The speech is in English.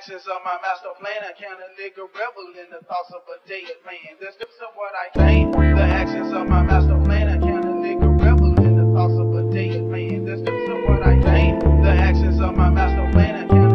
actions of my master plan. I can a nigga revel in the thoughts of a dead man. The steps of what I think. The actions of my master plan. I can a nigga revel in the thoughts of a dead man. The steps of what I think. The actions of my master plan. I can